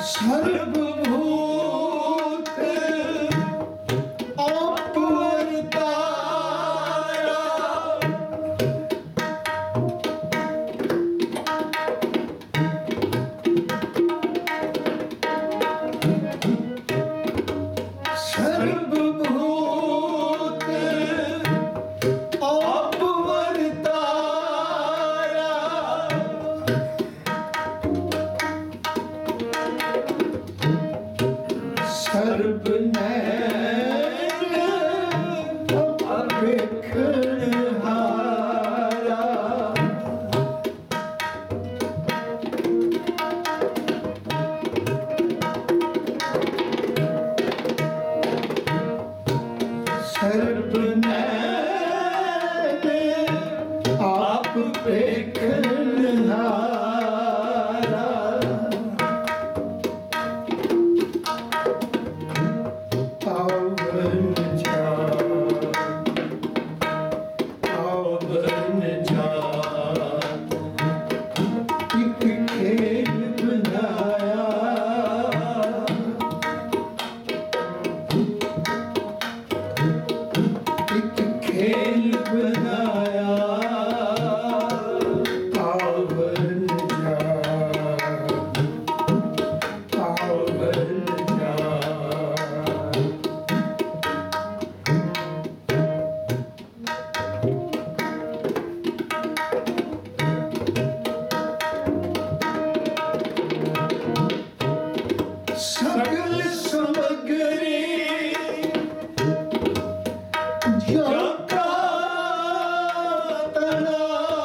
सर्वभूत अपवर्तारा सर्वभूत अपवर्तारा सर्वनैन अभिखनहारा सर्वनैन आप देखनहारा पावन जात एक खेल बनाया एक खेल बनाया पावन जात सकल समग्री जगतना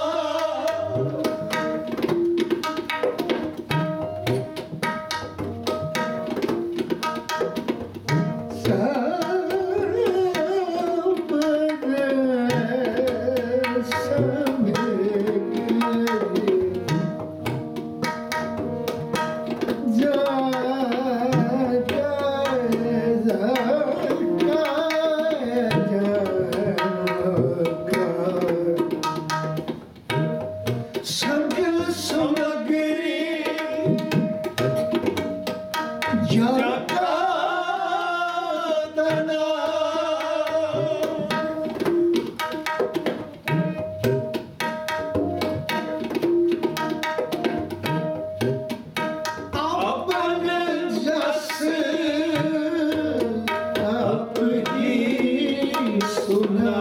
सकल समग्री जगतना अपन जस अपनी सुना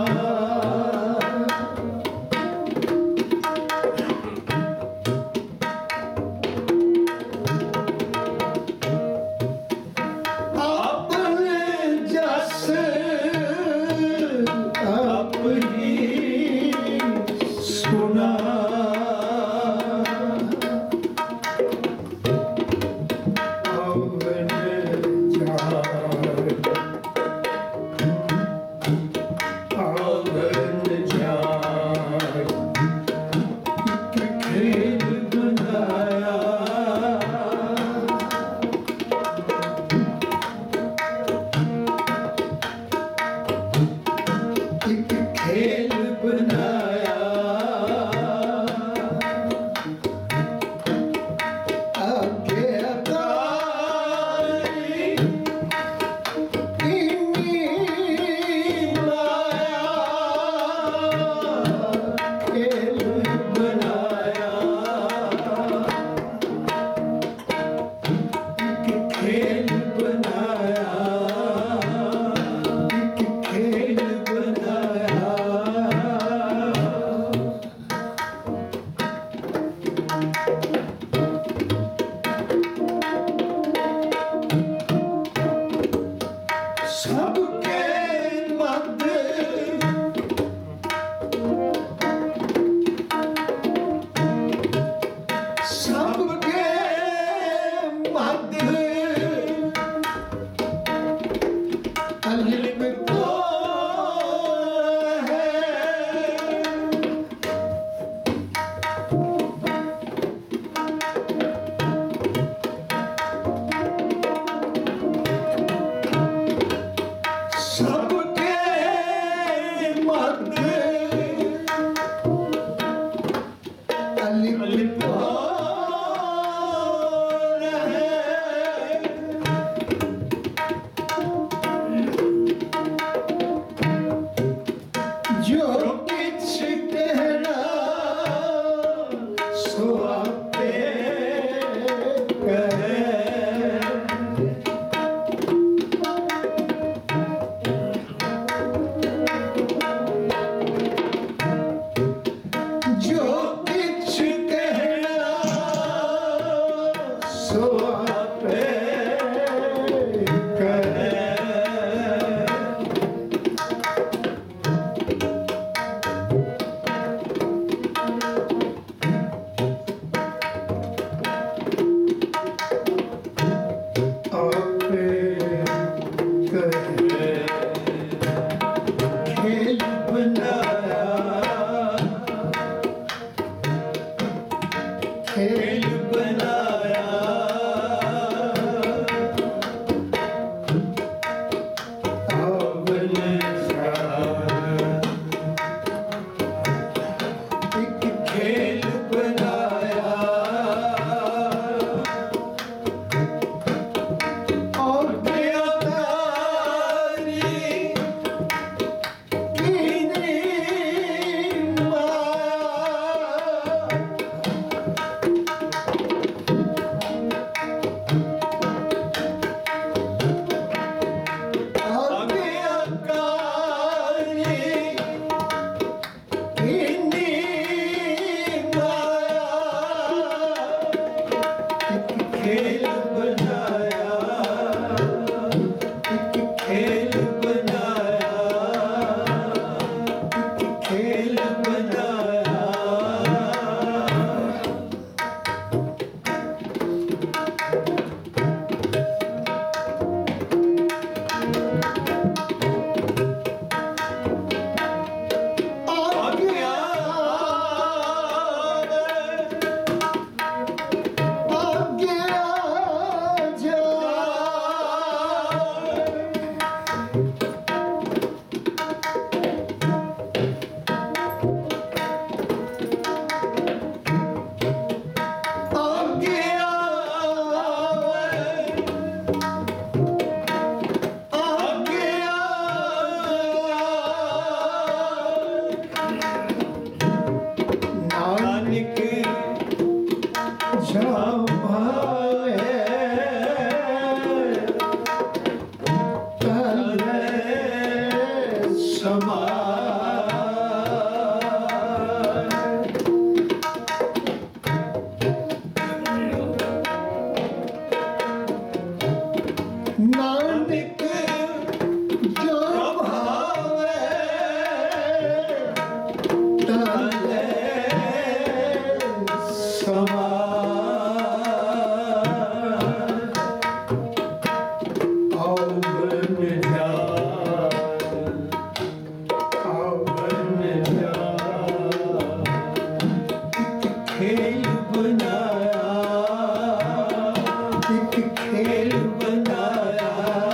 बनाया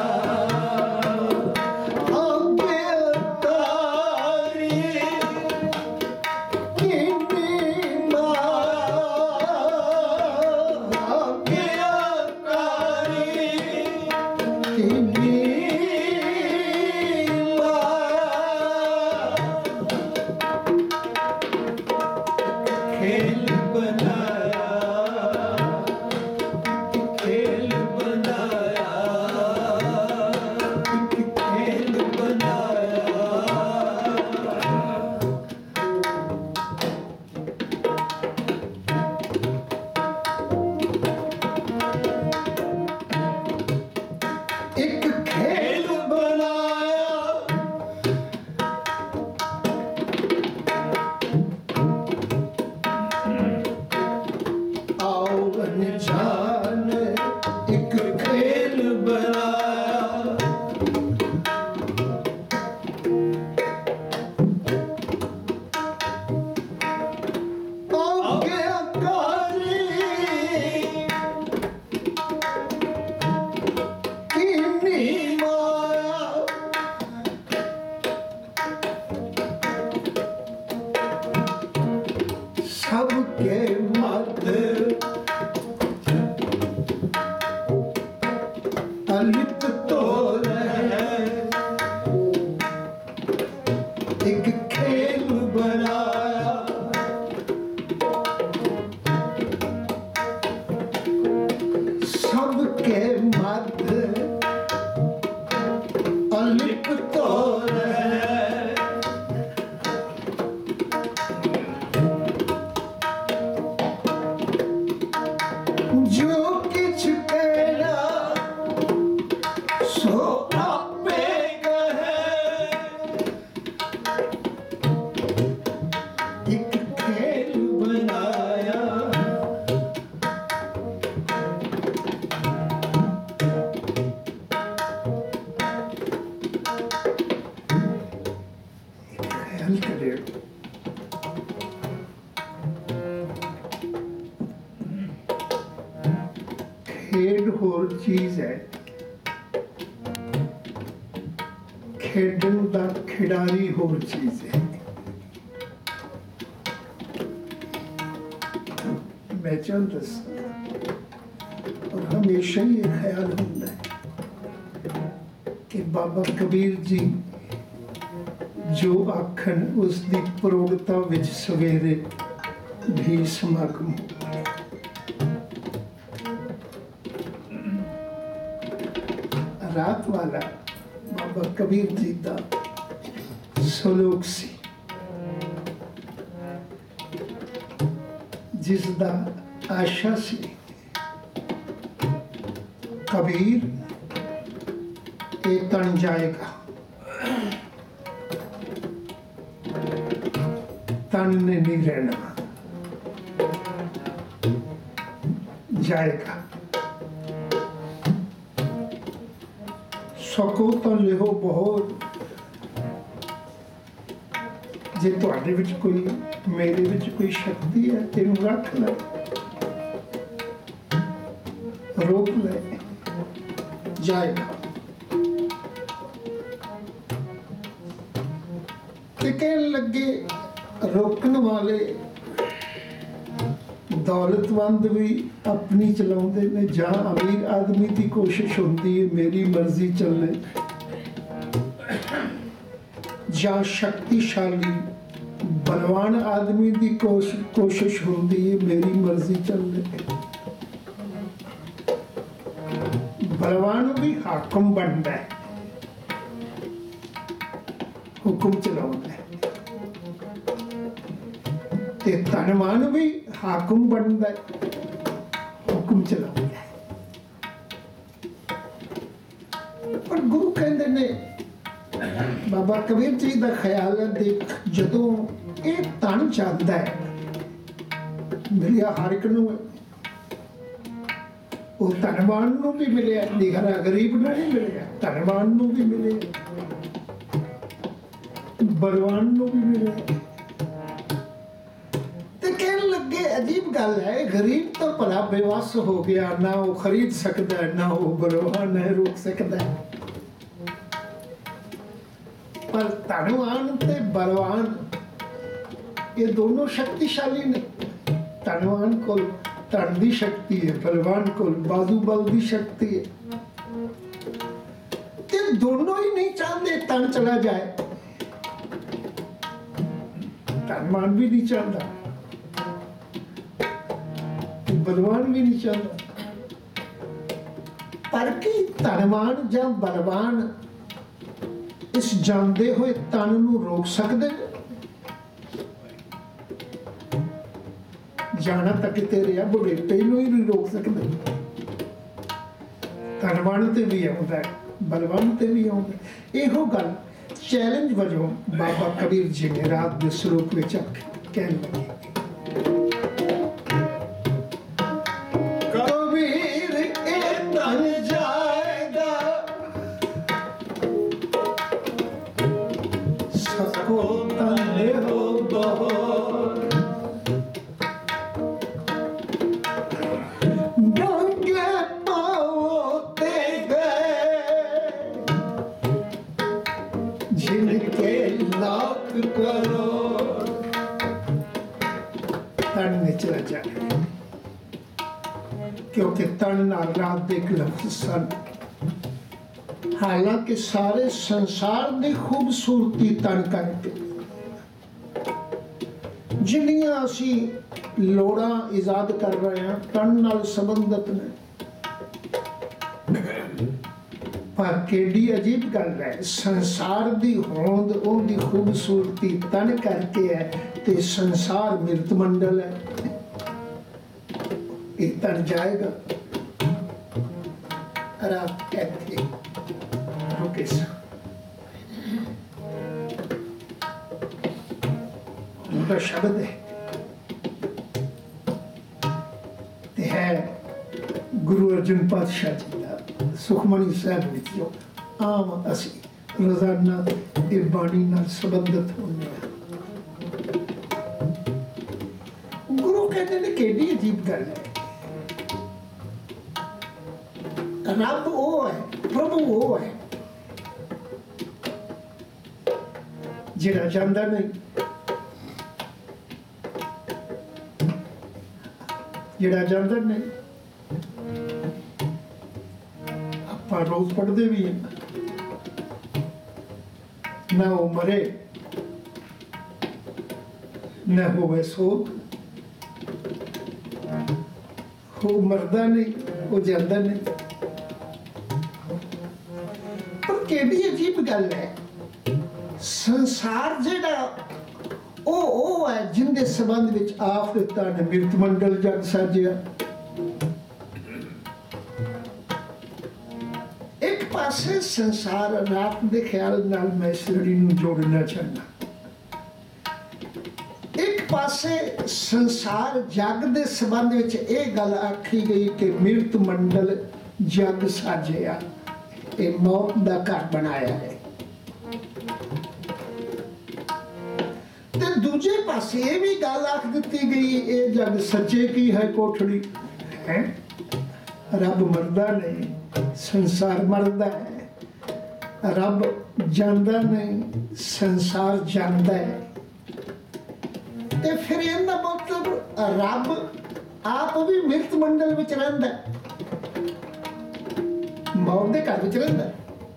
सबके मध्य अलिप्त तो रहे एक खेल बनाया सबके मध्य अलिप्त तो रहे जो किछ कहना सो आपे कहे एक खेल बनाया ख्याल करे खेड होर चीज है खेडन दा खिडारी होर चीज है मैं चाहता और हमेशा ये ख्याल होता है कि बाबा कबीर जी जो आखन उसकी प्रौढ़ता विच सवेरे भी समागम रात वाला बाबा कबीर जी का सलोक सी जिसदा आशा सी कबीर ये तन जाएगा तन ने नहीं रहना जाएगा सको तो लिहो बहुत जे तुहाडे विच कोई मेरे विच कोई शक्ति है तेनू रख ले रोक ले जाएगा ते कहन लगे रोकन वाले दौलतमंद भी अपनी चलाते ने जहाँ अमीर आदमी की कोशिश होती है मेरी मर्जी चले जहाँ शक्तिशाली बलवान आदमी की कोशिश होती है मेरी मर्जी चले बलवान भी हाकम बनता है हुक्म चलाता है ते धनवान भी हाकुम बनता है हुक्म चलाता है पर गुरु कहते ने बाबा कबीर जी का ख्याल है देख जदों ये तन चाहता है मिलिया हर एक नूं वो धनवान नूं भी मिलिया निगरा गरीब नूं नहीं मिलिया धनवान नूं भी मिलिया बलवान नूं भी मिलिया कहने लगे अजीब गल है, गरीब तो भला बेवस हो गया, ना वो खरीद सकता है, ना वो बलवान है रोक सकता है, पर धनवान ते बलवान ये दोनों शक्तिशाली ने। धनवान को धन की शक्ति है, बलवान को बाजू बल की शक्ति है, ते दोनों ही नहीं चाहते तन चला जाए। धनवान भी नहीं चाहता, बलवान भी नहीं चाहता, पर कि धनवान या बलवान इस जानते हुए तन नूं रोक सकते हैं? जाना तक किते रहा, बुढ़ेपे नूं ही नहीं रोक सकते। धनवान ते भी आउंदा है, बलवान ते भी आउंदा है। इहो गल चैलेंज वजों बाबा कबीर जी ने रात के स्वरूप में कहने लगे, कबीर ए तन जाएगा सबको तने हो बहुत, नंगे पाँव ते गए जिनके लाख करोड़, तन में चला जाए, क्योंकि तन नाल रात दे एक लफ्ज़ सन। हालांकि सारे संसार की खूबसूरती तन करके, जिन्नियां असी लोड़ा इजाद कर रहे हैं तन नाल संबंधित ने, पर केडी अजीब गल है, संसार की होंद उनकी खूबसूरती तन करके है, ते संसार मृत मंडल है, ये तन जाएगा। रात कहते रुके उनका शब्द है गुरु अर्जुन पातशाह जी का सुखमणी साहब विचों आम असी रोजाना ये बाणी नाल संबंधित होने। गुरु कहते हैं केडी अजीब गल है, रब वो है, प्रभु वो है जिहड़ा जानदा नहीं, जिहड़ा जानदा नहीं। आपां रोज पढ़दे भी हैं, ना वो मरे न होवे सोग, वो मरदा नहीं, वो जानदा नहीं। पर केडी अजीब गल है, संसार जिहड़ा ਉਹ ਹੈ जिंदे संबंध ਵਿੱਚ ਆਫਤਾਂ ਨੇ ਮਿਰਤ ਮੰਡਲ ਜਗ ਸਾਜਿਆ। ਇੱਕ ਪਾਸੇ ਸੰਸਾਰ ਰਾਤ ਦੇ ਖਿਆਲ ਨਾਲ ਮੈਂ ਇਸ ਲੜੀ ਨੂੰ ਜੋੜਨਾ ਚਾਹੁੰਦਾ, ਇੱਕ ਪਾਸੇ ਸੰਸਾਰ ਜਗ ਦੇ ਸੰਬੰਧ ਵਿੱਚ ਇਹ ਗੱਲ ਆਖੀ ਗਈ ਕਿ ਮਿਰਤ ਮੰਡਲ ਜਗ ਸਾਜਿਆ, ਇਹ ਮੌਤ ਦਾ ਘਰ ਬਣਾਇਆ ਹੈ। दूजे पासे ये भी गल आख दी गई ये जग सच्चे की है कोठड़ी है, रब मरदा नहीं, संसार मरदा है, रब जानदा नहीं, संसार जानदा है। ते फिर इहदा मतलब रब आप भी मृत मंडल विच रहिंदा है, मौत दे घर विच रहिंदा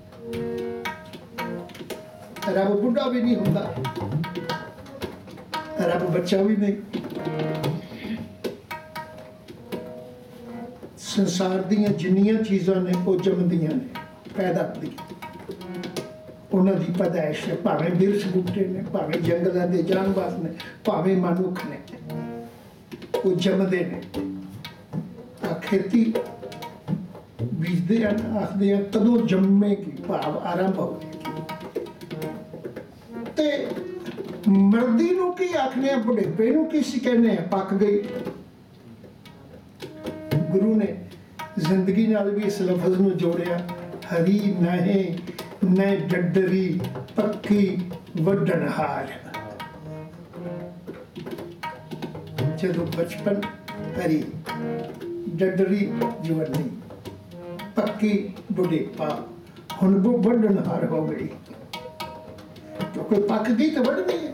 है। रब बुढ़ा भी नहीं हुंदा, रब बच्चा भी नहीं। संसार दियां जिन्नियां चीज़ां ने वो जमदियां ने, पैदा होंदियां, उन्हां दी पैदाइश है, भावें बिरछ बूटे ने, भावें जंगलां दे जानवर ने, भावें मनुख ने, वो जमदे ने। आ खेती बीजदे हैं, आखदे हैं कदों जम्मेगी, भाव आरंभ होगी। ते मर्दी नूं की आखने, बुढ़ेपे नूं की कहने, पक गई। गुरु ने जिंदगी नाल भी इस लफज नूं जोड़िया, हरी नहे न डडरी पक्की वड्डनहार। जदों बचपन हरी डडरी जवानी पक्की बुढ़ेपा हुण वो वढनहार हो गई। क्योंकि पक गई तो वढनी है।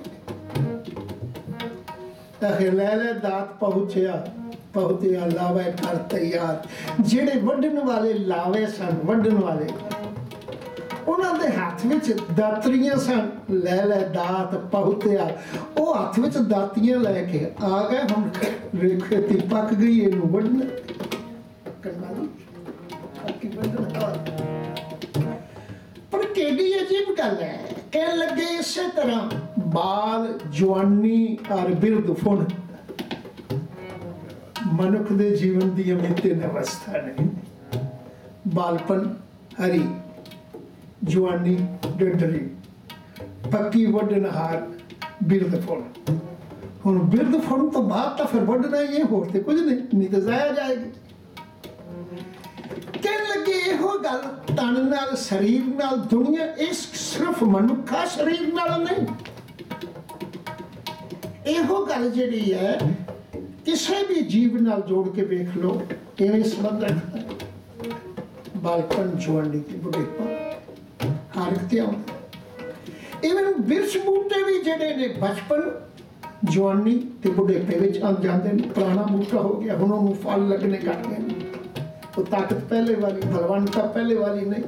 ले दात पहुँचया लावे कर तैयार। जेड़े वढन वाले लावे सन वढन वाले उन्हां दे हाथ विच दातरियां सन। ले दात पहुँचया वो हाथ विच दातियां लैके आ गए। हुण खेती पक गई इहनूं वढना पर केडी अजीब गल है। कह लगे इस तरह बाल जवानी और बिरद फुण मनुख दे जीवन दी अमितिन अवस्था ने। बालपन हरी जवानी डडरी पक्की वढनहार बिरद फुण। हुण बिरद फुण तो बाद तो फिर वढना ही है, होर ते कुछ नहीं तो जाया जाएगी। कह लगे इहो गल तन नाल शरीर नाल दुनिया इस सिर्फ मनुखा शरीर नाल नहीं। इहो गल जिहड़ी है किसी भी जीव नाल जोड़ के वेख लो इवें संबंध रखता है। बालपन जवानी ते बुढ़ेपा हर एक ते आउंदा। इवन बिरछ बूटे भी जिहड़े ने बचपन जवानी ते बुढ़ेपे विच आ जांदे ने। पुराना बूटा हो गया हुण उहनूं फल लगने घट गए ने। वो ताकत पहले वाली बलवंता पहले वाली नहीं।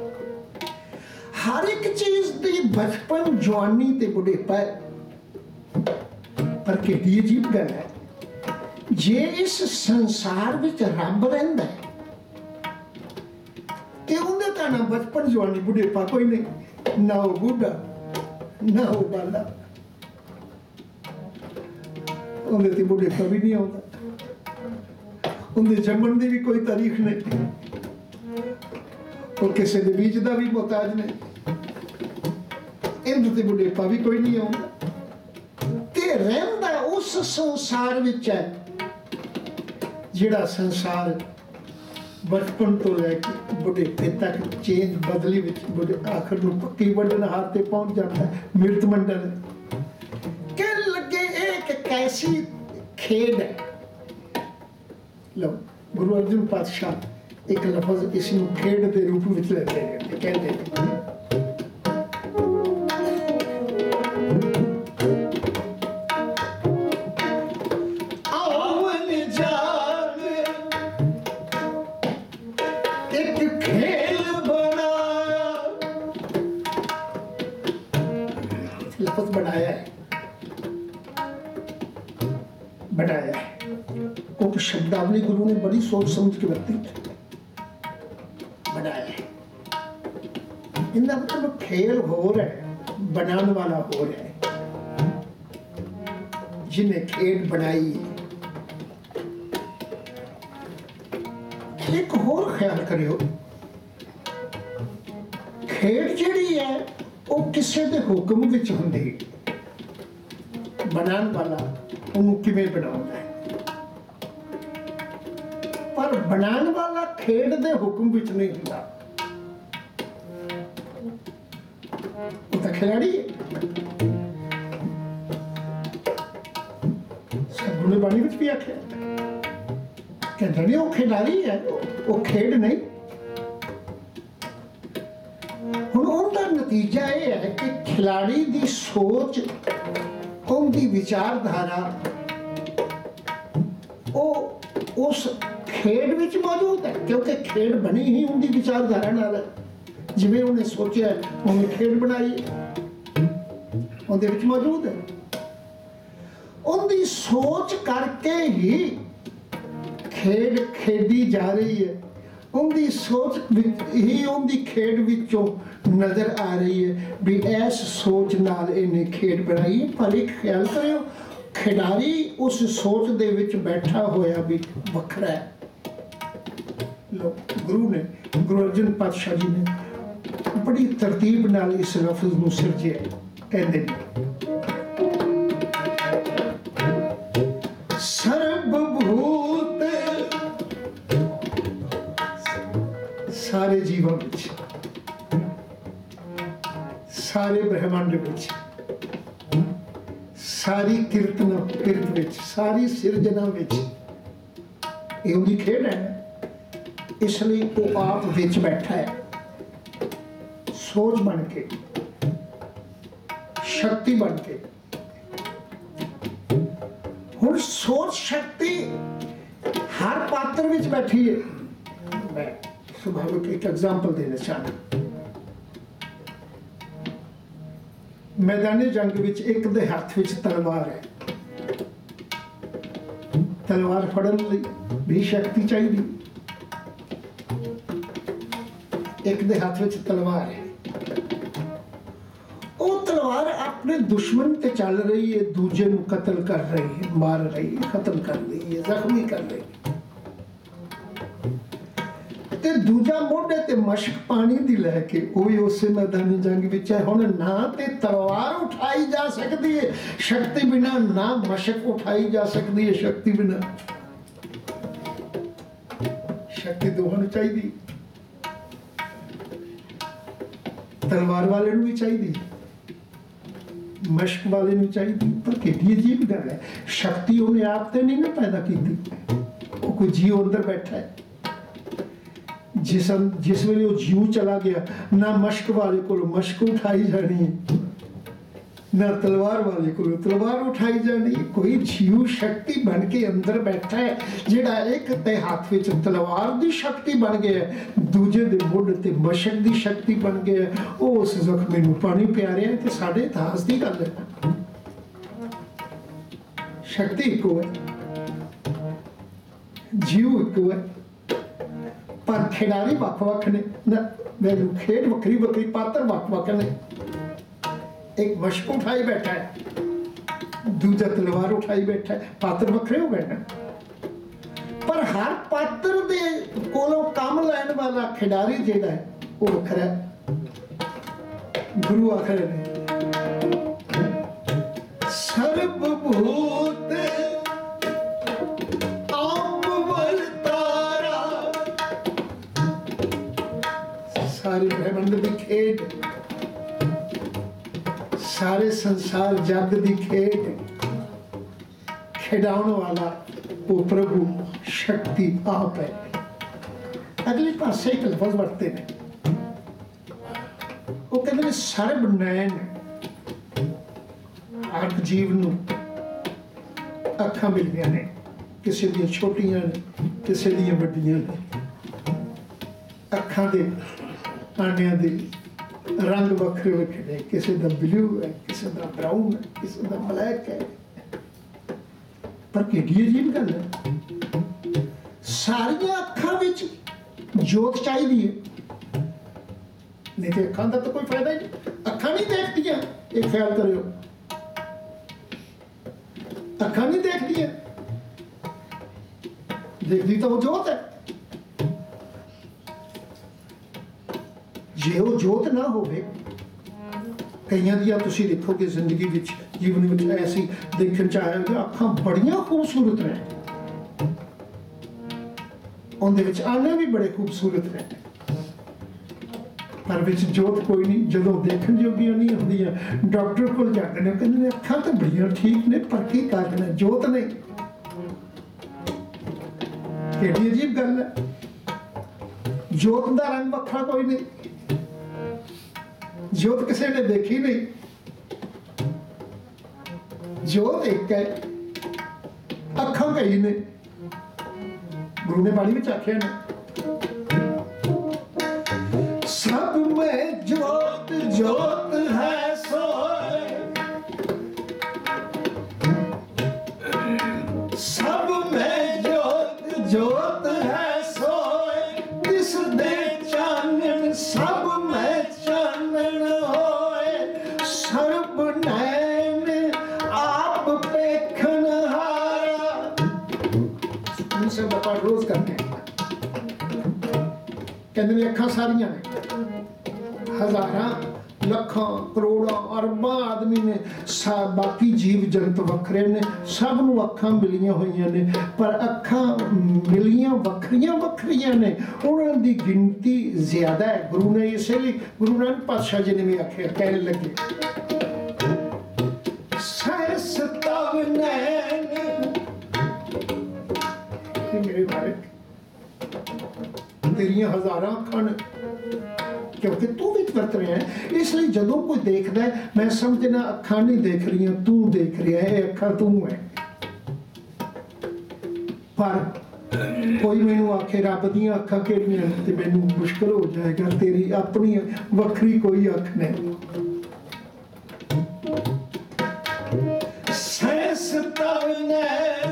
हर एक चीज दी बचपन जवानी ते बुढ़ेपा है। पर कितनी अजीब गल है जे इस संसार विच रब रहिंदा है ते उहदे तां ना बचपन जवानी बुढ़ेपा कोई नहीं। ना वो बूढ़ा ना वो बाला उहदे ते बुढ़ेपा भी नहीं आउंदा। उनके जमन की भी कोई तारीख नहीं। और किसी के बीज का भी मोहताज नहीं। इंद ते बुढ़ेपा भी कोई नहीं आउंदा ते रहिंदा उस संसार विच है जिहड़ा संसार बचपन तो लैके बुढ़ेपे तक चेंज बदली विच बुढ़े आखिर नूं पक्की वढनहार ते पहुंच जाता है। मृत मंडल कह लगे एक कैसी खेड है। लो गुरु अर्जुन पातशाह एक लफज इसनूं खेड के रूप में लेते हैं। कहते एक खेल बनाया। लफज बनाया है क्योंकि शब्दावली गुरु ने बड़ी सोच समझ के बरती बनाया है। इनका मतलब खेल हो रहा है बनाने वाला हो रहा है जिन्हें खेल बनाई है। एक होर ख्याल करियो खेल जिहड़ी है वो किसी के हुक्म विच हुंदी बनाने वाला उन्होंने किवें बनाउंदा है। पर बनाने वाला खेड दे हुक्म विच नहीं हुंदा। वो तो खिलाड़ी है। सतगुरु ने बाणी विच भी आख्या कहते नहीं वो खिलाड़ी है वो खेड नहीं। हुण उनका नतीजा ये है कि खिलाड़ी की सोच उनकी विचारधारा वो उस खेड विच मौजूद है क्योंकि खेड बनी ही उनकी विचारधारा नाल है। जिवें उन्हें सोचा उन्हें खेड बनाई उनके विच मौजूद है। उनकी सोच करके ही खेड खेडी जा रही है। उनकी सोच ही उनकी खेड विचों नजर आ रही है भी इस सोच नाल इन्हें खेड बनाई। पर एक ख्याल करियो खिडारी उस सोच दे विच बैठा होया भी वखरा है। लो गुरु ने गुरु अर्जन पातशाह जी ने बड़ी तरतीब नाल इस लफ्ज नूं सिरजिया। कहंदे ने सर्वभूत सारे जीवों विच सारे ब्रह्मांड विच सारी किरत विच, सारी सिरजना विच ये उनकी खेड है। इसलिए वो आप विच बैठा है, सोच बन के, शक्ति बन के। हुण सोच शक्ति हर पात्र विच बैठी है। मैं स्वाभाविक एक एग्जाम्पल देना चाहता। मैदानी जंग विच एक दे हाथ विच तलवार है। तलवार फड़न लई भी शक्ति चाहिए। एक दे हाथ विच तलवार है, वो तलवार अपने दुश्मन ते चल रही है, दूजे नूं कतल कर रही है, मार रही है, खत्म कर रही है, जख्मी कर रही है। ते दूजा मोढे ते मशक पानी दी लैके वो भी उस मैदानी जंग विच है। हुण ना ते तलवार उठाई जा सकती है शक्ति बिना, ना मशक उठाई जा सकती है शक्ति बिना। शक्ति दोहां नूं चाहिदी, तलवार वाले नूं भी चाहिदी, मशक वाले नूं चाहिदी। पर कितनी अजीब गल है, शक्ति उन्हें आप ते नहीं ना पैदा की, वो कोई जीव अंदर बैठा है। जिस वेले वो जीव चला गया, ना मशक वाले को मशक उठाई जानी है, ना तलवार वाले को तलवार उठाई जानी है। कोई जीव शक्ति बन के अंदर बैठा है, जिहड़ा एक ते हाथ विच तलवार दी शक्ति बन गया, दूजे दे मुंड ते मशक दी शक्ति बन गया। वो उस जख्मी नूं पानी पिया रहा है। ते साडे इतिहास दी गल है, शक्ति इक्को है, जीव इक्को है, पर खिडारी वख-वख ने, खेड वखरी वखरी, पात्र वख-वख ने। एक मशक उठाई बैठा है, दूजा तलवार उठाई बैठा है, पात्र वखरे हो गए ना। पर हर पात्र दे कोलों काम लैण वाला खिडारी जिहड़ा है वो वखरा है। गुरु आखर ने सर्वभूत सारे ब्रह्मांड की खेड, सारे संसार जग की खेड, खिडाउण वाला वो प्रभु शक्ति आप है। अगले पासे एक लफ्ज वरते हैं, वो कहते हैं सर्ब नैन। हर जीव नूं अखां मिलदियां ने, किसी दी छोटियां ने, किसी दी वड्डियां ने। अखां दे आनियां दे रंग वखरे वखरे, किसी दा ब्लू है, किसी दा ब्राउन है, किसी दा ब्लैक है। पर किहड़ी अजीब गल है, सारियां अखां विच जोत चाहिदी है, नहीं तो अखां दा तो कोई फायदा ही नहीं। अखां नहीं देखदियां, एक ख्याल करियो, अखां नहीं देखदियां, देखदी तो वो जोत है। जे वो जोत ना होवे, कईयां दियां तुसीं देखोगे जिंदगी विच, जीवन विच ऐसी देखण च आएगा, अखां बड़ियां खूबसूरत ने, उनदे विच आने भी बड़े खूबसूरत ने, पर विच जोत कोई नहीं। जदों देखण जोगियां नहीं होंदियां, डॉक्टर कोल जांदे ने, कहंदे ने अखां तो बड़ियां ठीक ने, पर की कारण है, जोत नहीं। किहड़ी अजीब गल है, जोत दा रंग वखरा कोई नहीं, जोत किसी ने देखी नहीं, जोत एक है, अखां कई ने। गुरु ने बाणी विच आख्या ने, सब में जोत जोत है सोए, सब में जोत जोत है सोए, किस दे चानन सब में चानन होए, सर्ब नैन आप पेखन हारा। उनसे बता रोज करते हैं, कहते हैं अखां सारियां ने, हजारां लखां करोड़ां अरबां आदमी ने, बाकी जीव जंत वखरे ने, सब नूं अखां मिलियां होईयां ने, पर अखां मिलियां वखरियां वखरियां ने, उन्हां दी गिनती ज्यादा है। गुरु ने इसलिए गुरु नानक पातशाह जी ने भी आख्या, कहने लगे सहस्त्र नैन मेरे बारे तेरिया हजारां अखां ने क्योंकि तू भी वरत रहा है इसलिए जदों कोई देखता है मैं समझना अखां नहीं देख रही तू देख रहा है अखां तू है पर कोई मैनू आखे रब दियां अखां किहड़ियां ते मैनू मुश्किल हो जाएगा तेरी अपनी वखरी कोई अख नहीं सैंस तव नैन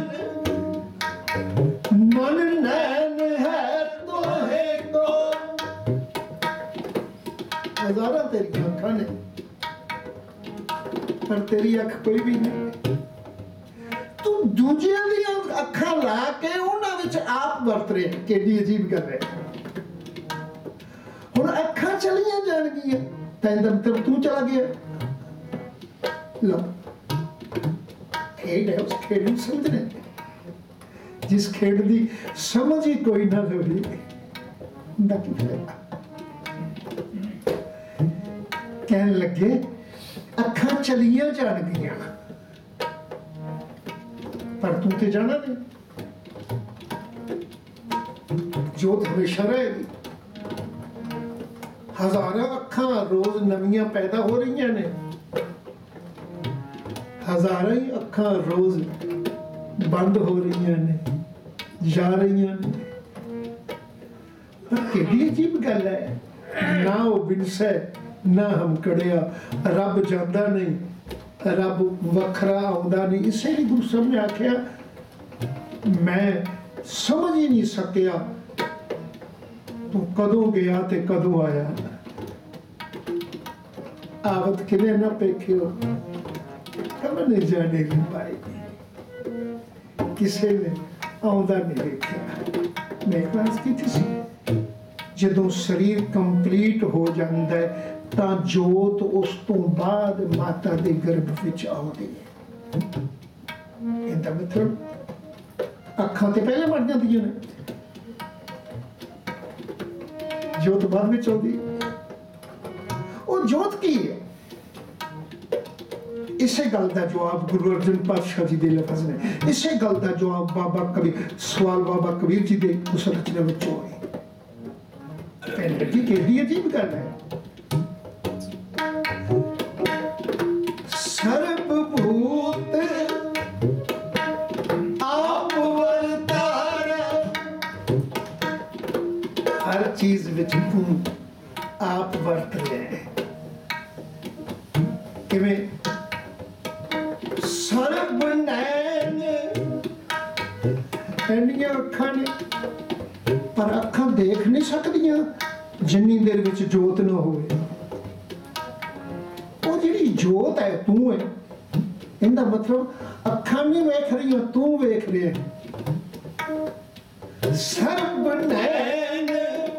मन नैन है तो है को हजारा तेरी अखां ने पर तेरी अख कोई भी नहीं तू दूजियां दी अखां ला के उन्हां विच आप वरत रहे केडी अजीब गल है हुण अखां चलियां जाणगियां तैਨੂੰ मतलब तू चला गया लो खेड है उस खेड ਨੂੰ समझने जिस खेड दी समझ ही कोई ना लगे उनका की फायदा कहन लगे अखां चलियां जाणगियां पर तू ते जाना नहीं जोत हमेशा रहेगी हजारां अखां रोज नवियां पैदा हो रही ने हजारां ही अखां रोज बंद हो रही ने जा रही ने पर केडी अजीब गल है ना वो बिनसे ना हम कड़िया रब जांदा नहीं रब वखरा आउंदा नहीं इसलिए गुरु साहब ने आख्या मैं समझ ही नहीं सकिया तू कदों गया ते कदों आया आवत किने ना पेखियो कब नहीं जाने की पाई किसी ने आउंदा नहीं देखा मैं क्लास की थी जदों शरीर कंप्लीट हो जाता है ਤਾਂ ਜੋਤ ਉਸ ਤੋਂ ਬਾਅਦ ਮਾਤਾ ਦੇ ਗਰਭ ਵਿੱਚ ਆਉਂਦੀ ਹੈ ਇਹਦਾ ਮਤਲਬ ਅੱਖਾਂ ਤੇ ਪਹਿਲੇ ਮਰ ਜਾਂਦੀਆਂ ਨੇ ਜੋਤ ਬਾਅਦ ਵਿੱਚ ਆਉਂਦੀ ਉਹ ਜੋਤ ਕੀ ਹੈ ਇਸੇ ਗੱਲ ਦਾ ਜਵਾਬ ਗੁਰੂ ਅਰਜਨ ਪਾਤਸ਼ਾਹ ਜੀ ਦੇ ਲਫ਼ਜ਼ ਨੇ ਇਸੇ ਗੱਲ ਦਾ ਜਵਾਬ ਬਾਬਾ ਕਬੀਰ ਸਵਾਲ ਬਾਬਾ ਕਬੀਰ ਜੀ ਦੇ ਉਸ ਰਚਨਾ ਵਿੱਚੋਂ ਹੋਏ ਕਹਿੰਦੇ ਕਿ ਕਿਹੜੀ ਅਜੀਬ ਗੱਲ ਹੈ सर्वभूत आप वर्तारा हर चीज विच तू आप वर्त रहे किवें सर्व नैन एनियां अखां ने पर अखां देख नहीं सकदियां जिन्नी देर विच जोत ना होवे जोत है तू है इनका मतलब अखां नहीं वेख रही तू वेख रहे सर्व नैन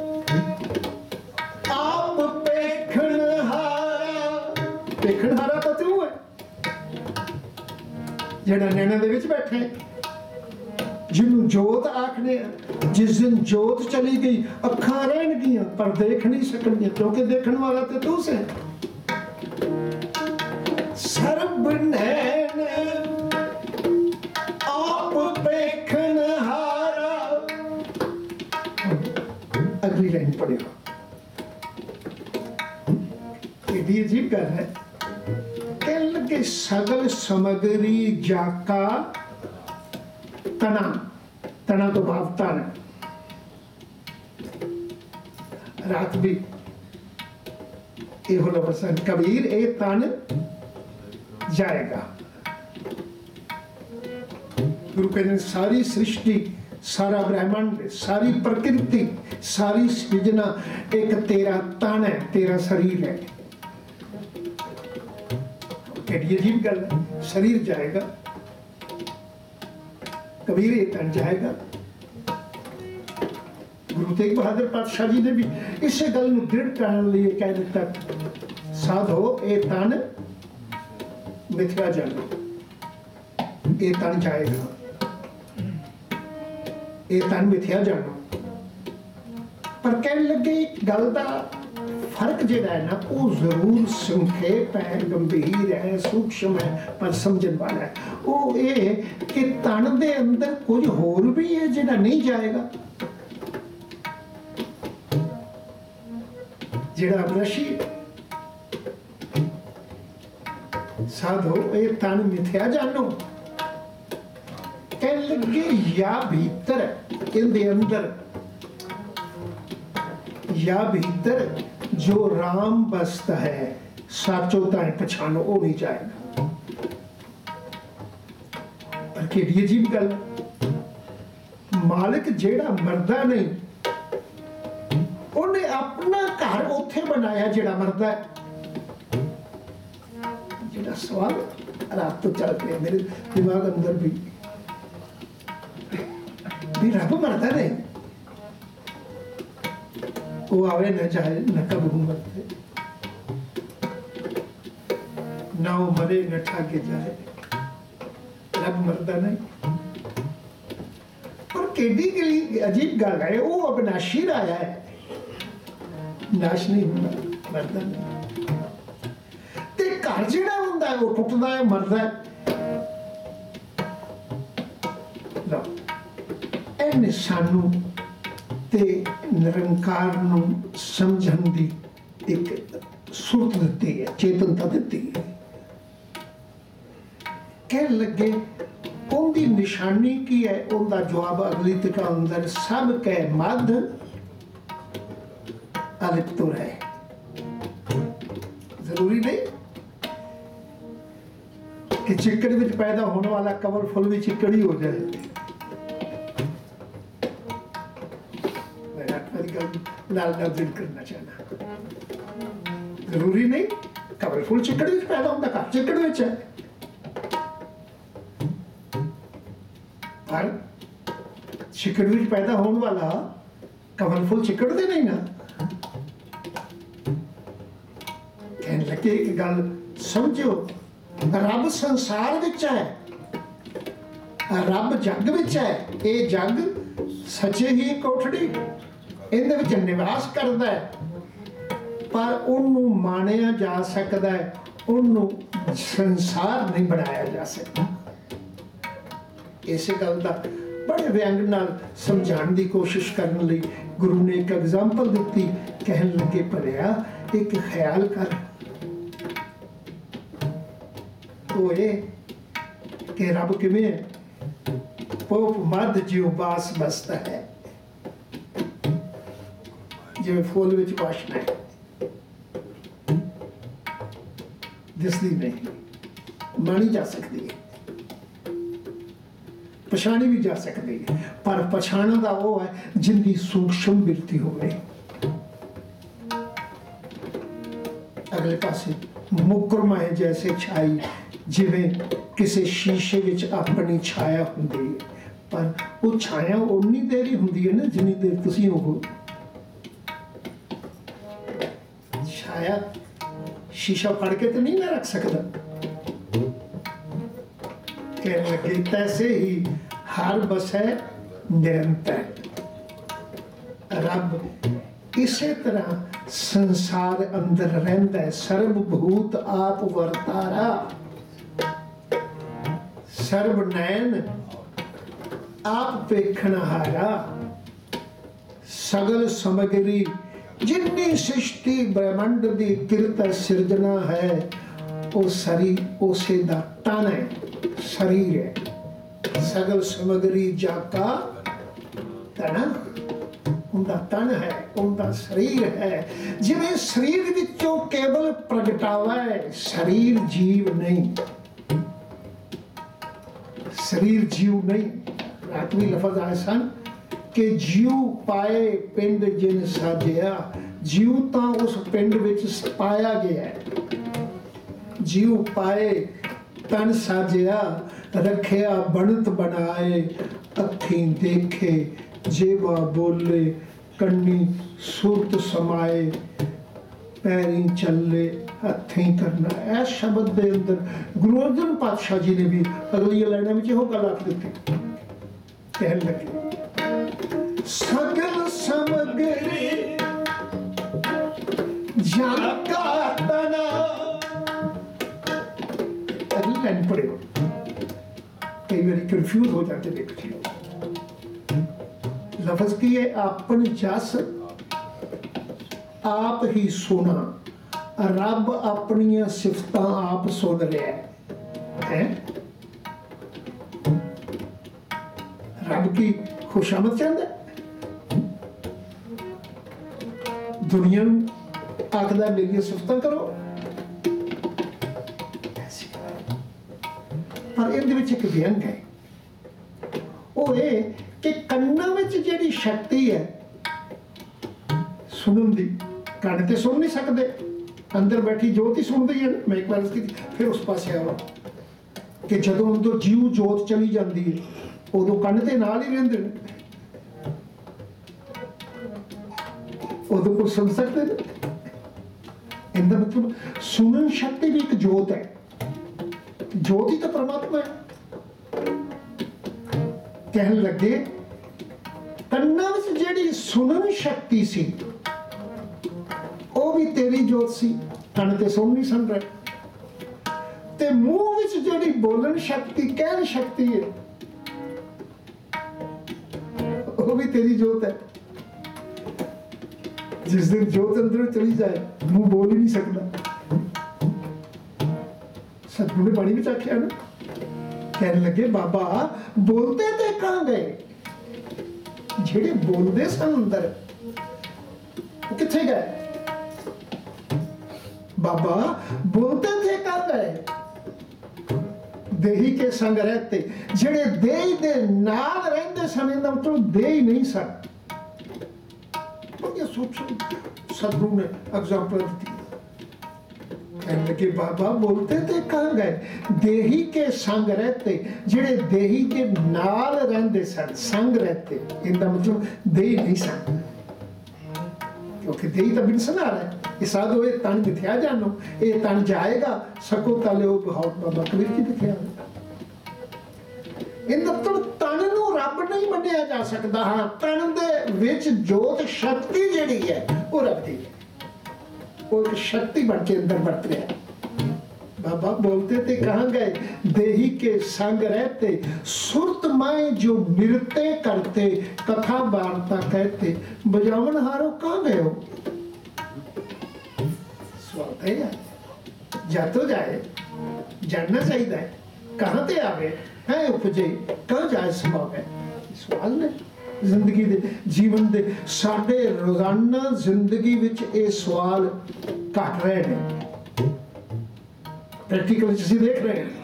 आप पेखणहारा तो तू है जेड़ा नैना दे विच बैठे जिन्हों जोत आखने जिस दिन जोत चली गई अखां रहणगियां पर देख नहीं सकणगियां क्योंकि देखने वाला तो तू से सर्व नैन आप पेखणहारा अगली लाइन पढ़ेगा ये अजीब गल है कह लगे सगल समगरी जाका तना तना तो भाव तन रात भी ये हो लफज़ कबीर ए तन जाएगा गुरु कहते हैं सारी सृष्टि सारा ब्रह्मांड सारी प्रकृति सारी सृजना एक तेरा तन है तेरा शरीर है केडी अजीब गल है शरीर जाएगा कबीर ये तन जाएगा गुरु तेग बहादुर पातशाह जी ने भी इसे गल नूं दृढ़ करने लिए कह दिता साधो ये तन मिथ्या जानो ये तन जाएगा ये तन मिथ्या जानो पर कहने लगे गल का फर्क जिहड़ा है ना वो जरूर संखेप है, गंभीर है, सूक्ष्म है, पर समझण वाला है। वो ये कि तन दे अंदर कुछ होर भी है जिहड़ा नहीं जाएगा, जिहड़ा अविनाशी साधो ये तन मिथ्या जानो। कह लगे या भीतर इनके अंदर या भीतर जो राम बसता है साचोता है पछानो वो नहीं जाएगा। पर कि अजीब गल, मालिक जेड़ा मरदा नहीं उन्हें अपना घर उथे बनाया जेड़ा मरदा है। जेड़ा सवाल रात तो चल पे मेरे दिमाग अंदर भी रब मरदा नहीं, वो आवे न जाए न कब मरते, ना वो मरे न ठाके जाए, रब मरदा नहीं। और केडी के लिए अजीब गल है, वो अविनाशी आया है, नाश नहीं होता, मरदा नहीं। ते घर जिहड़ा हुंदा है वो टुटदा है, मरदा है। लो इन्हें सानू ते निरंकार नूं समझण दी एक सुरत दित्ती है, चेतनता दित्ती है। कह लगे उनकी निशानी की है, उनका जवाब अगली टिका अंदर सब कह मध अलिप्त रहे। जरूरी नहीं कि चिकड़ में पैदा होने वाला कमल फुल भी चिकड़ ही हो जाए। करना चाहना जरूरी नहीं, कमल फुल चिकड़ में पैदा होता, घर चिकड़ में है, पर चिकड़ में पैदा होने वाला कमल फुल चिकड़ दे नहीं ना। कहने लगे कि गल समझो, रब संसार विच है, रब जग विच है। ये जग सचे ही कोठड़ी इहदे विच निवास करदा है, पर उन्होंने मानिया जा सकता है, उन्होंने संसार नहीं बनाया जा सकता। इस गल का बड़े व्यंग नाल समझाने की कोशिश करने लई गुरु ने एक एग्जाम्पल दी। कहन लगे भलिया एक ख्याल कर, वो ये कि रब किवें है, पोप मध जिउ बास बसता है, जिवें फूल विच वाशना है, दिसदी नहीं, मानी जा सकती है, पछाणी भी जा सकती है, पर पछाणा दा वो है जिंदी सूक्ष्म बिरती होवे। अगले पासे मुकरमा है जैसे छाई, जिवें किसी शीशे विच अपनी छाया हुंदी है, पर वो छाया उन्नी देर ही हुंदी है ना जिन्नी देर तुसी हो। छाया शीशा फड़ के तो नहीं ना रख सकता। कहने लगे तैसे ही हर बस है निरंतर, रब इसे तरह संसार अंदर रहता है। सर्वभूत आप वर्तारा, सर्वनैन आप वेखणहारा, सगल समगरी जिन्नी सृष्टि ब्रह्मांड दी किरत सिरजना है, वो सरी उसे दा तन है, शरीर है। सगल समगरी जाका तना उनका तन है, उनका शरीर है। जिवें शरीर विचों केवल प्रगटावा है, शरीर जीव नहीं, शरीर जीव नहीं। रातवी लफज आए सन कि जीव पाए पिंड जिन साजिया, जीव तां उस पिंड विच पाया गया है। जीव पाए तन साजिया, रखिया बनत बनाए, अखीं देखे जेवा बोले, कन्नी सूरत समाए, पैरी चले हथीं करना। ऐ शब्द दे अंदर गुरु अर्जन पातशाह जी ने भी अगली लाइनां विच इहो गल आख दित्ती। कहन लगे सगल समगरी जाका तना। अगली लाइन पढ़ो, कई बार कंफ्यूज हो जाते देखते हो। लफ्ज की है अपन जस आप ही सुना, रब अपनियां सिफतां आप सुन रहा है। रब की खुशामद चाहता है, दुनिया आखदा मेरी सिफतां करो। पर इहदे विच एक व्यंग है, वो ये कि कन्नां विच जिहड़ी शक्ति है सुनन दी, कन ते सुन नहीं सकते, अंदर बैठी जोत ही सुनती है। मैं एक बार फिर उस पास आवा कि जदों अंदर जीव जोत चली जाती है उदों कन ते नाल ही रहिंदे ने, उदों कुछ सुन सकते हैं। इनका मतलब सुनन शक्ति भी एक जोत है, जोत ही तो परमात्मा है। कहन लगे कन्नां विच जिहड़ी सुनन शक्ति सी वो भी तेरी जोत सी, कन ते सुन नहीं सन रहे। ते मूंह विच जिहड़ी बोलन शक्ति, कहन शक्ति है, वो भी तेरी जोत है। जिस दिन जोत अंदर चली जाए मुंह बोल ही नहीं सकता। सतगुरु ने पानी में आख्या ना, कहने लगे बाबा बोलते थे कहां गए, जेड़े बोलते सन अंदर वो किथे गए? बाबा बोलते थे कहां गए? देही के संग रहते, जेड़े देही दे नाल रहंदे सन, इन्हां तो देही नहीं सन। ये सूक्ष्म सतगुरु ने एग्जाम्पल दी। कहने लगे बाबा बोलते थे कहां गए? देही के संग रहते, जेड़े देही के नाल रहंदे सन, संग रहते, इनका मतलब देही नहीं सन, क्योंकि देही तो बिन सनार है। ये साधो ये तन मिथ्या जानो, ये तन जाएगा सको तले वो बहुत बाबा कबीर की लिखिया। इन तो तन नूं रब नहीं मन्निया जा सकता। हाँ, तन दे विच जोत शक्ति जिहड़ी है वो रब दी है, वो एक शक्ति बन के अंदर बरत रहा है। बाबा बोलते थे कहां गए? देही के संग रहते, सुरत माए जो मिलते करते, कथा वार्ता कहते, बजावन हारो कहां गए हो? सवाल है, जा तो जाए, जानना चाहिए कहां ते आवे है उपजे, कहां जाए संभव है? सवाल ने जिंदगी दे जीवन दे साडे रोजाना जिंदगी विच ये सवाल घट रहे हैं, प्रैक्टिकल चीजें देख रहे हैं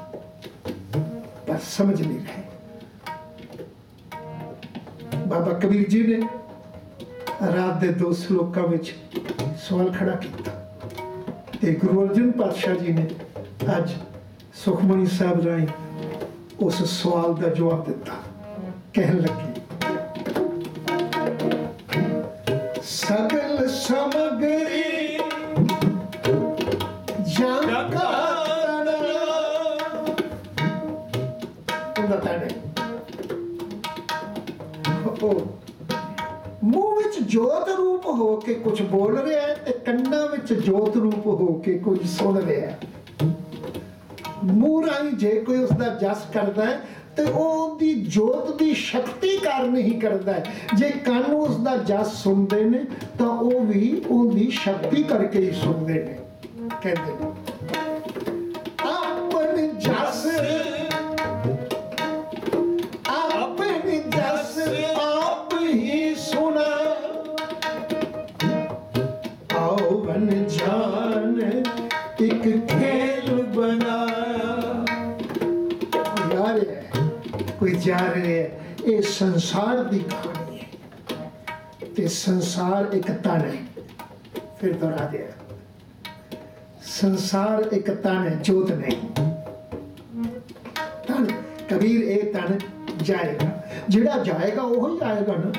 पर समझ नहीं रहे। बाबा कबीर जी ने रात दे 2 श्लोकां विच सवाल खड़ा किया ते गुरु अर्जन पातशाह जी ने अज सुखमनी साहब राही उस सवाल का जवाब दिता। कहन लगे सकल सामग्री जाका मुंह विच जोत रूप हो के कुछ बोल रहा है ते कन्ना विच जोत रूप हो के कुछ सुन रहा है। मूंह राही जे कोई उसका जस करता है तो ओदी जोत दी शक्ति कारण ही करता है। जे कान उसका जस सुनते ने तो वो भी ओदी शक्ति करके ही सुनते ने। कहते हैं अपन जस आप ही सुना, आओ बन जान एक खेल बनाया। कोई जा रहे है, ये संसार की कहानी है ते संसार एक तन है। फिर दोहरा दिया, संसार एक तन है, जोत नहीं। तन कबीर ए तन जाएगा, जिहड़ा जाएगा वो ही आएगा ना,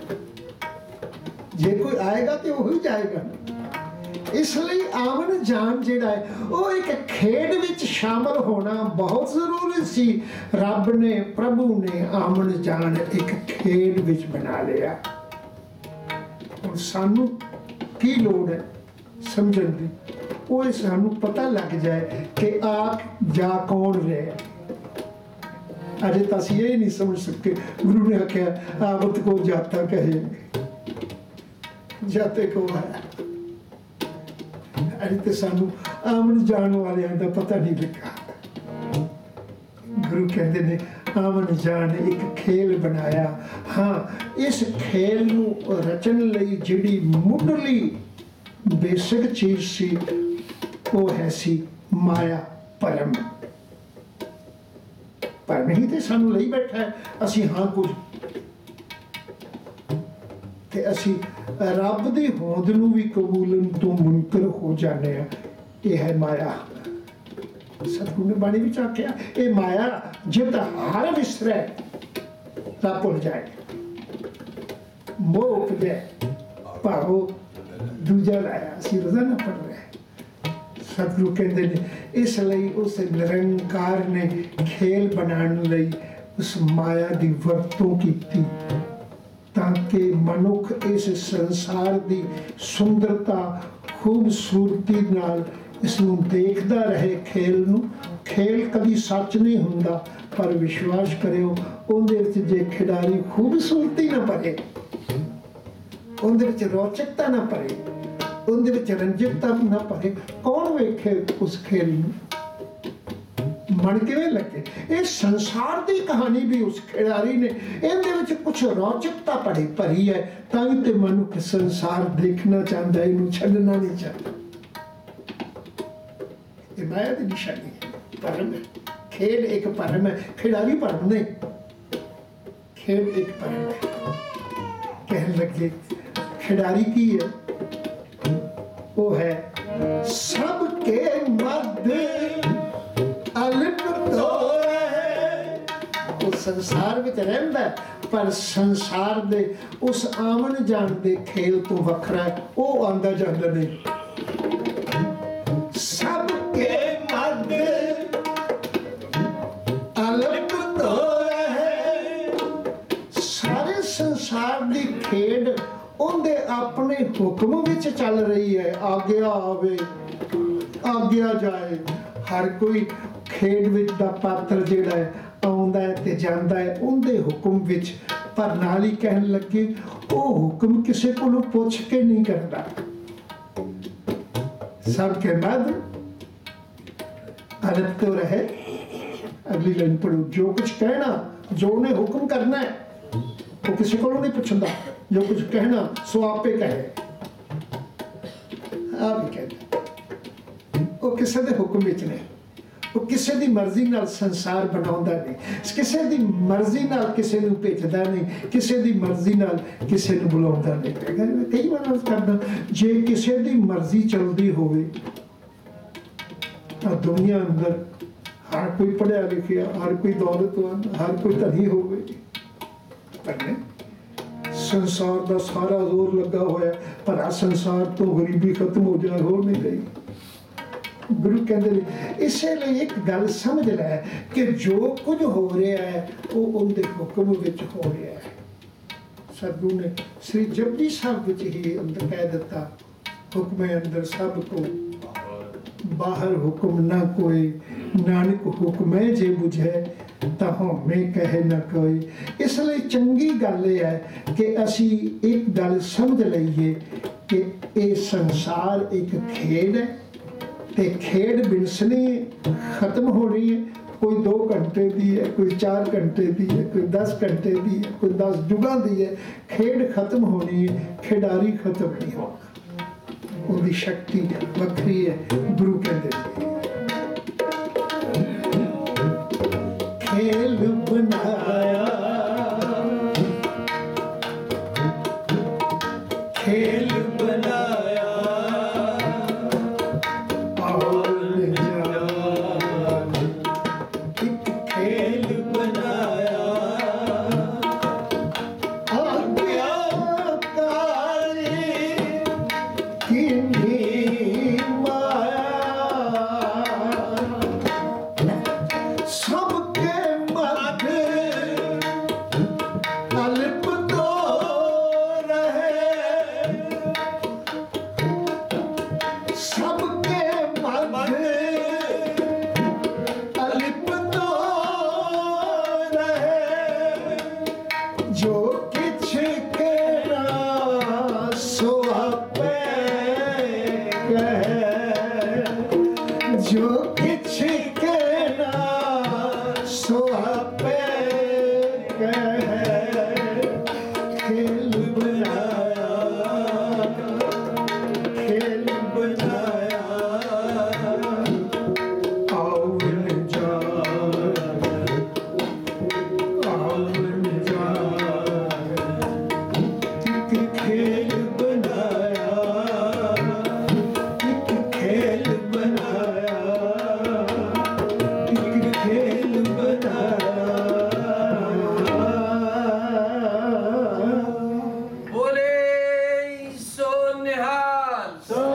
जे कोई आएगा तो वो ही जाएगा ना। इसलिए आवन जान जिहड़ा है वो एक खेड विच शामिल होना बहुत जरूरी सी। रब ने प्रभु ने आवन जान एक खेड विच बना लिया। हुण सानू की लोड़ है? समझण दी, वो सानू पता लग जाए कि आ जा कौन रहा है। अजे तो असं ये नहीं समझ सकते। गुरु ने आख्या आवत को जाता कहे, जाते को है। अजे तो सानू आमन जान वाले का पता नहीं लगा। गुरु कहते ने आमन जान एक खेल बनाया। हाँ, इस खेल नू रचन लई जिहड़ी मुढ़ली बेसिक चीज सी वो है सी माया भरम। पर नहीं तो सानू लई बैठा है, असी हाँ कुछ ते असी रब दी होंद नू भी कबूलन तो मुनकर हो जाने हैं। ये है माया। सतगुरु ने बाणी विच आख्या ये माया जित हर विसरै ता भुल जाए, मोह उपजे भावो दूजा लाया। असी रोजाना पढ़ रहे हैं। सतगुरु कहते हैं इसलिए उस निरंकार ने खेल बनाने लई उस माया की वरतों की ताकि मनुख इस संसार की सुंदरता खूबसूरती नाल इसनूं देखदा रहे। खेल नूं, खेल कभी सच नहीं हुंदा, पर विश्वास करियो उहदे विच जे खिडारी खूबसूरती ना भरे, उहदे विच रोचकता ना भरे, उहदे विच रंजकता ना भरे, कौन वेखे उस खेल नूं? मन किवें लगे? इस संसार की कहानी भी उस खिडारी ने इहदे विच कुछ रोचकता भरी है, तां ते मनुख संसार देखना चाहता है, इहनूं छड्डना नहीं चाहता। ये माया की निशानी है, भरम है। खेल एक भरम है, खिडारी भरम नहीं। खेल एक भरम है। कहने लगे खिडारी की है, वो है सबके मध्य अलिप्त हो रहे। वो संसार में रहता है, पर संसार दे उस आमन जान दे खेल तो वखरा है, वो आंदा जांदा नहीं। सबके मध्य अलिप्त हो रहे। सारे संसार दी खेड उनके अपने हुक्म विच चल रही है। आज्ञा आवे, आज्ञा जाए। हर कोई खेड विच दा पात्र जिहड़ा है आउंदा है ते जांदा है उनके हुक्म विच, पर नाल ही कहन लगे वो हुक्म किसी को पुछ के नहीं करता। सबके बाद अलग तो रहे। अगली लाइन पढ़ो, जो कुछ कहना, जो उन्हें हुक्म करना है वो किसी को नहीं पूछता। जो कुछ कहना सो आपे कहे। आप ही कहते वो किसी के हुक्म विच नहीं, वो किसी की मर्जी नाल संसार बनाउंदा नहीं, किसी की मर्जी नाल किसी नूं भेजदा नहीं, किसी की मर्जी नाल किसी नूं बुलाउंदा नहीं। कई बार अर्ज करदा जे किसी की मर्जी चलदी होवे तां दुनिया अंदर हर कोई पढ़िया लिखिया, हर कोई दौलतवान, हर कोई धनी होवे, पर नहीं संसार का सारा जोर लगा होया, पर आ संसार तो गरीबी खत्म हो जाए हो नहीं गई। गुरु कहते इसलिए एक गल समझ लै कि जो कुछ हो रहा है वो उनके हुक्म विच हो रहा है। सतगुरु ने श्री जपजी साहब विच ही अंदर कह दिता, हुक्म अंदर सब को, बाहर हुक्म ना कोई, नानक हुक्म जे बुझे तां मैं कहे न कोई। इसलिए चंगी गल है कि असी एक गल समझ लईए कि ये संसार एक खेड है, ते खेड बिनसनी खत्म हो रही है। कोई 2 घंटे की है, कोई 4 घंटे की है, कोई 10 घंटे की है, कोई 10 जुगां की है। खेड खत्म होनी है, खिडारी खत्म नहीं होना। उनकी शक्ति वक्री है। गुरु कहते खेल बनाया, खेल बनाया और जान, एक खेल बनाया आज्ञाकारी किन्हीं माया। सबके मध्य जो किछ कहना सो आपे खेल बनाया, खेल बनाया। आवन जा, आवन जा, एक खेल बनाया, एक खेल बनाया, एक खेल बनाया। बोले सो निहाल।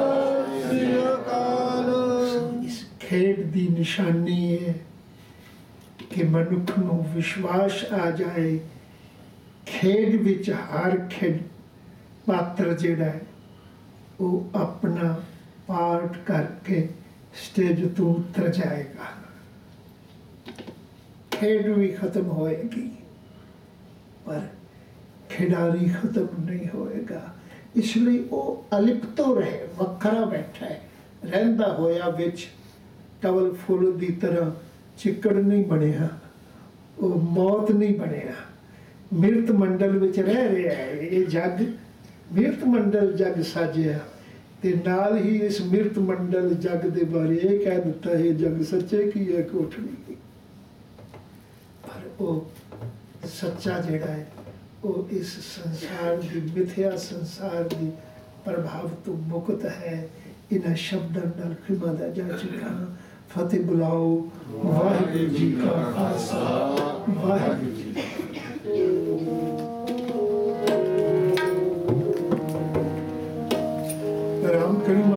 इस खेड दी निशानी है कि मनुख ਨੂੰ ਵਿਸ਼ਵਾਸ ਆ ਜਾਏ ਖੇਡ ਵਿੱਚ ਹਰ ਖੇਡ ਪਾਤਰ ਜਿਹੜਾ ਹੈ ਉਹ ਆਪਣਾ ਪਾਰਟ ਕਰਕੇ ਸਟੇਜ ਤੋਂ ਉਤਰ ਜਾਏਗਾ। ਖੇਡ ਵੀ ਖਤਮ ਹੋਏਗੀ ਪਰ ਖਿਡਾਰੀ ਖਤਮ ਨਹੀਂ ਹੋਏਗਾ। ਇਸ ਲਈ ਉਹ ਅਲਿਪਤੋ ਰਹੇ, ਵੱਖਰਾ ਬੈਠਾ ਹੈ, ਰਹਿੰਦਾ ਹੋਇਆ ਵਿੱਚ ਕਵਲ ਫੁੱਲ ਦੀ ਤਰ੍ਹਾਂ ਚਿੱਕੜ ਨਹੀਂ ਬਣਿਆ, ਉਹ ਮੌਤ ਨਹੀਂ ਬਣਿਆ, ਮਿਰਤ ਮੰਡਲ ਵਿੱਚ ਰਹਿ ਰਿਹਾ ਹੈ। ਇਹ ਜਗ ਮਿਰਤ ਮੰਡਲ ਜਗ ਸਾਜਿਆ ਤੇ ਨਾਲ ਹੀ ਇਸ ਮਿਰਤ ਮੰਡਲ ਜਗ ਦੇ ਬਾਰੇ ਇਹ ਕਹਿ ਦਿੱਤਾ ਹੈ ਜਗ ਸੱਚੇ ਕੀ ਹੈ ਕੋਠੜੀ। ਪਰ ਉਹ ਸੱਚਾ ਜਿਹੜਾ ਹੈ ਉਹ ਇਸ ਸੰਸਾਰ ਦੀ ਮਿਥਿਆ ਸੰਸਾਰ ਦੀ ਪ੍ਰਭਾਵ ਤੋਂ ਮੁਕਤ ਹੈ। ਇਹਨਾਂ ਸ਼ਬਦਾਂ ਨਾਲ ਖਿਮਾ ਦਾ ਜਾ ਚੁੱਕਾ। ਫਤਿਹ ਬੁਲਾਓ। ਵਾਹਿਗੁਰੂ ਜੀ ਕਾ ਖਾਲਸਾ, ਵਾਹਿਗੁਰੂ ਜੀ।